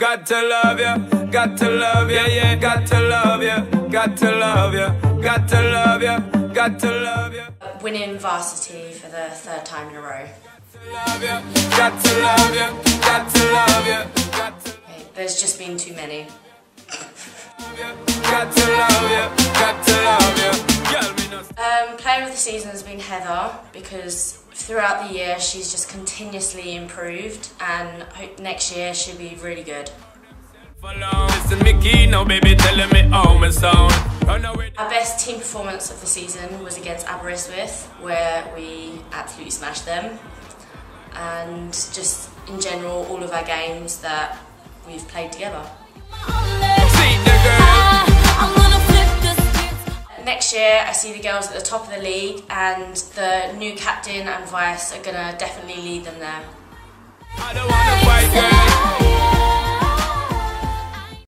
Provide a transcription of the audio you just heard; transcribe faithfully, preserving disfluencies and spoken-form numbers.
Got to love you, got to love you, yeah, got to love you, got to love you, got to love you, got to love you. Winning varsity for the third time in a row. Got to love you, got to love you, got to love you, got to. Okay, there's just been too many. Got to love you, got to love you. Girl, me not. Um, player of the season has been Heather, because throughout the year she's just continuously improved, and I hope next year she'll be really good. Listen, Mickey, no baby, telling me how my sound. Our best team performance of the season was against Aberystwyth, where we absolutely smashed them, and just in general all of our games that we've played together. Next year I see the girls at the top of the league, and the new captain and vice are going to definitely lead them there. I don't wanna fight, girl.